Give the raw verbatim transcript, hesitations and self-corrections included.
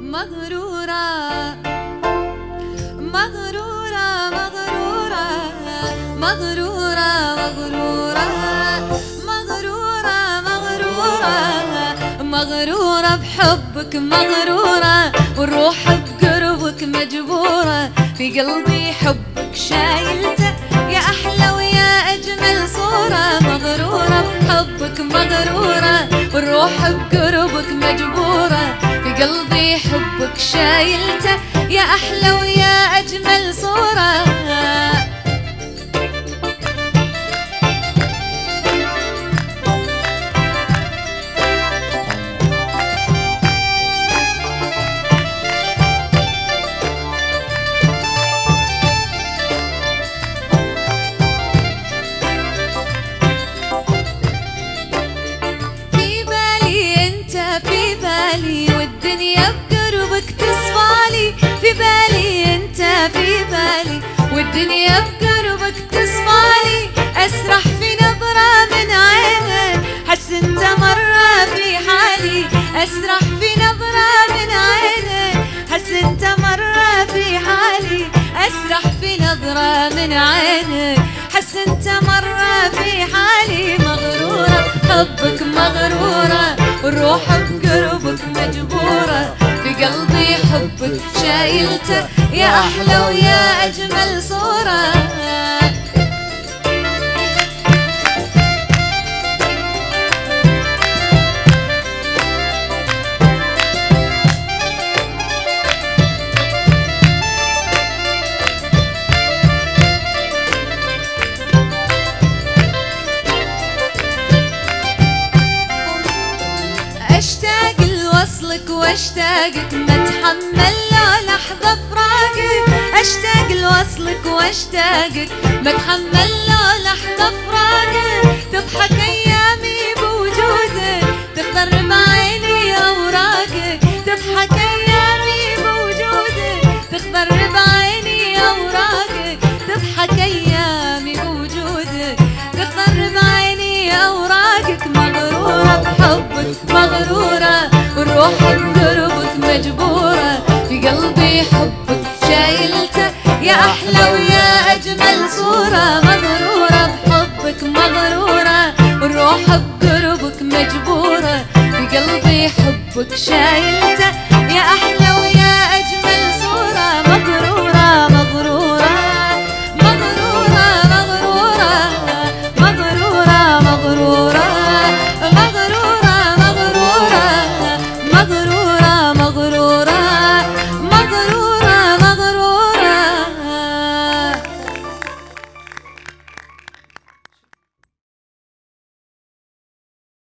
مغرورة مغرورة مغرورة مغرورة مغرورة مغرورة مغرورة مغرورة بحبك مغرورة، والروح بقربك مجبورة، في قلبي حبك شايلته يا أحلى ويا أجمل صورة. مغرورة بحبك مغرورة، والروح بقربك مجبورة، في قلبي حبك شايلته يا أحلى ويا أجمل صورة. في بالي والدنيا بقربك تصفالي، في بالي انت في بالي والدنيا بقربك تصفالي، اسرح في نظرة من عينك حس انت مرة في حالي، اسرح في نظرة من عينك حس انت مرة في حالي، اسرح في نظرة من عينك حس انت مرة في حالي. مغرورة بحبك مغرورة، والروح بقربك مجبورة، في قلبي حبك شايلته يا أحلى ويا أجمل صورة. اشتاق لوصلك واشتاقك ما اتحمل لا لحظة فراقك، اشتاق لوصلك واشتاقك ما اتحمل لا لحظة فراقك، تضحك ايامي بوجودك تخضر بعيني اوراقك، تضحك ايامي بوجودك تخضر بعيني اوراقك، تضحك ايامي بوجودك تخضر بعيني اوراقك. مغرورة بحبك مغرورة، والروح بقربك مجبورة، في قلبي حبك شايلته يا أحلى ويا أجمل صورة. مغرورة بحبك مغرورة، والروح بقربك مجبورة، في قلبي حبك شايلته يا أحلى